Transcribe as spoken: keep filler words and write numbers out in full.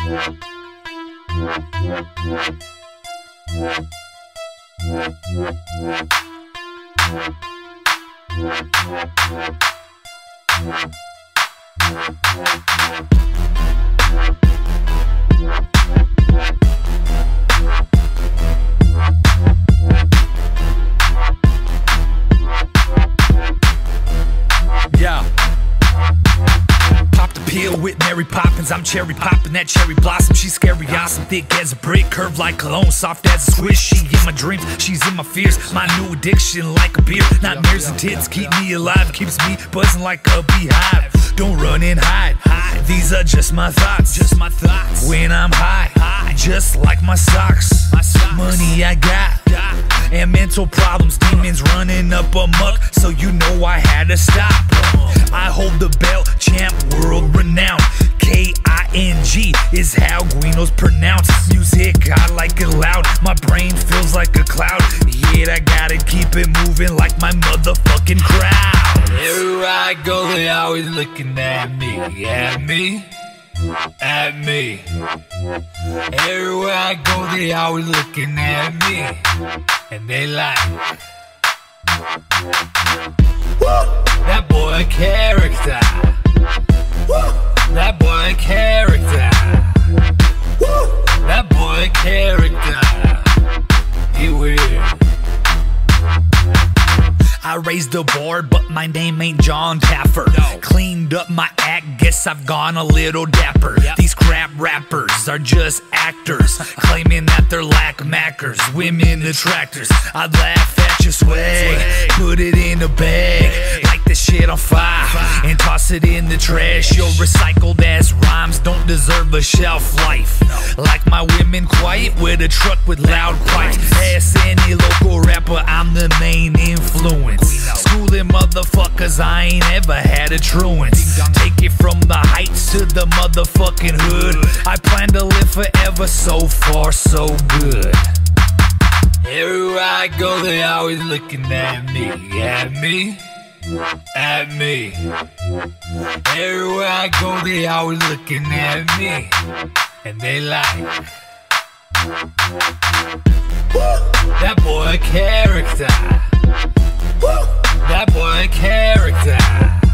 Yeah. Pop the pill with Mary Poppins. I'm cherry popping that cherry blossom. She's scary, awesome, thick as a brick, curved like cologne, soft as a squish. She in my dreams, she's in my fears. My new addiction like a beer. Nightmares and tits keep me alive, keeps me buzzing like a beehive. Don't run and hide. These are just my thoughts. Just my thoughts. When I'm high, high. Just like my socks. My socks. Money I got. And mental problems, demons running up amok, so you know I had to stop. I hold the belt, champ, world renowned. K I N G is how Guino's pronounced. Music, I like it loud, my brain feels like a cloud. Yet I gotta keep it moving like my motherfucking crowd. Everywhere I go, they always looking at me, at me, at me. Everywhere I go, they always looking at me. And they like, woo! That boy a character. Woo! That boy a character. Woo! That boy a character. He weird. I raised the board, but my name ain't John Taffer. No. Cleaned up my act, guess I've gone a little dapper. Yep. These crap rappers are just actors, claiming that they're lack mackers, women attractors. I'd laugh at your swag, put it in a bag, light the shit on fire, and toss it in the trash. Your recycled ass rhymes don't deserve a shelf life. Like my women quiet with a truck with loud pipes. Ask any local rapper, I'm the main influence. Schooling motherfuckers, I ain't ever had a truance. Take it from the heights to the motherfucking hood. I plan to live forever, so far so good. Everywhere I go, they always looking at me, at me, at me. Everywhere I go, they always looking at me. And they like, woo! That boy a character. Woo! That boy a character.